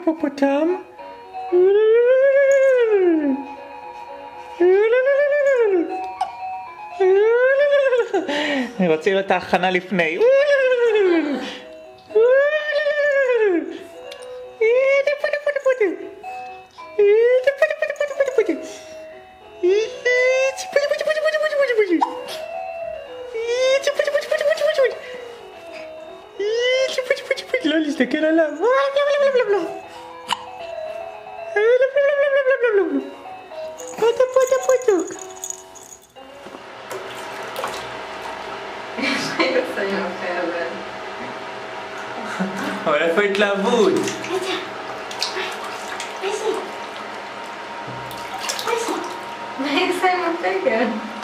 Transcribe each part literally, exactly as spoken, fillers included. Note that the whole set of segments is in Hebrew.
היפופוטם. אני רוצה לראות את ההכנה לפני. לא להסתכל עליו. פוטו פוטו פוטו. אבל איפה התלהבות? מה יעשה עם הפגר?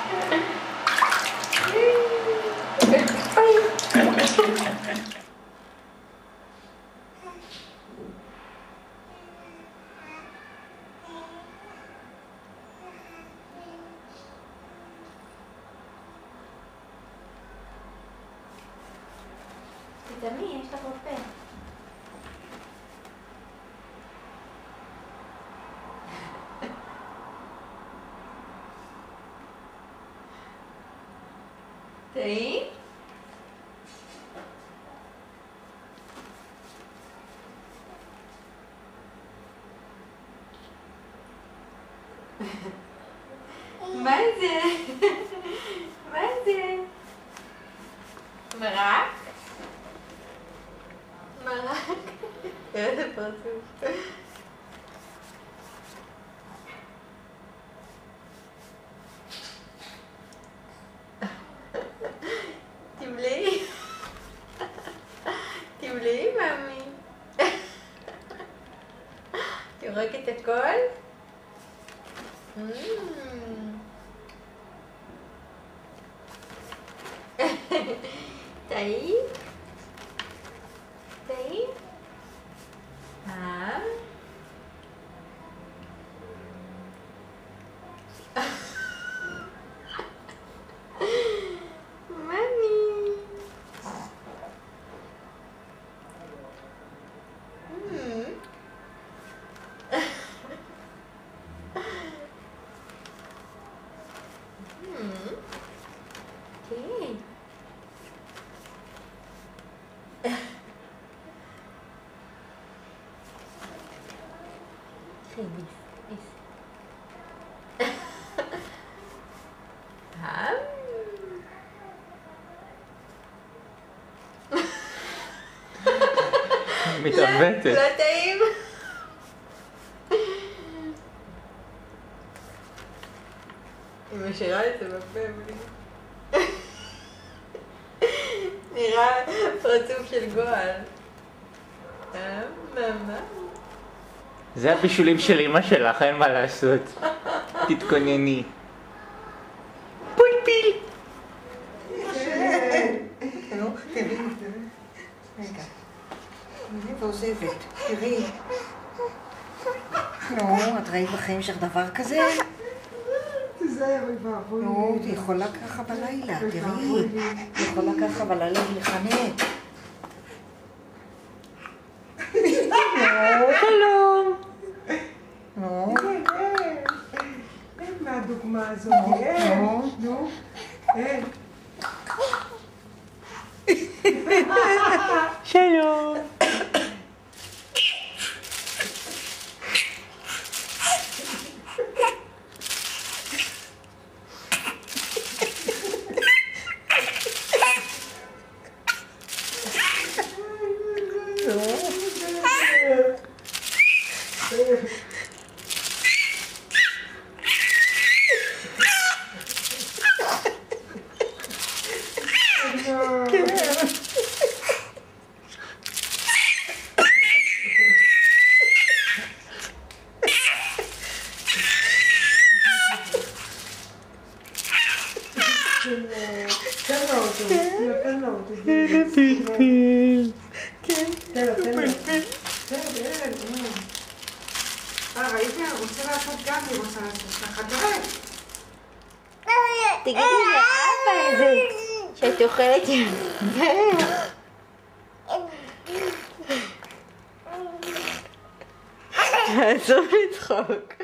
תתעמי, יש לך רופא. תהי? מה זה? מה זה? מרק? מרק? איזה פרצוף. תבלעי. תבלעי, מאמי. תרוק את הכל? תהי? תהי? אה? מאמי. Okay. מתעוותת. לא טעים? היא משאירה את זה בפה בלי. נראה פרצוף של גועל. אה, מאמה. זה הבישולים של אמא שלך, אין מה לעשות. תתכונני. פולפיל! נו, תראי, תראי. רגע. אני ועוזבת, תראי. נו, את ראית בחיים שלך דבר כזה? תיזהר, אוי ואבוי. נו, היא יכולה ככה בלילה, תראי. היא יכולה ככה בלילה להיחנק. נו, שלום. נו. אין מהדוגמה הזאת, אין. נו, אין. שלום. תן לו אותו, תן לו אותו. איזה פלפל. כן, תן לו, תן לו. תן, תן. אה, ראיתי, אני רוצה לעשות גם, אני רוצה לעשות ככה, תראה. תגידי לאבא איזה שאת אוכלת יפה. עזוב לצחוק.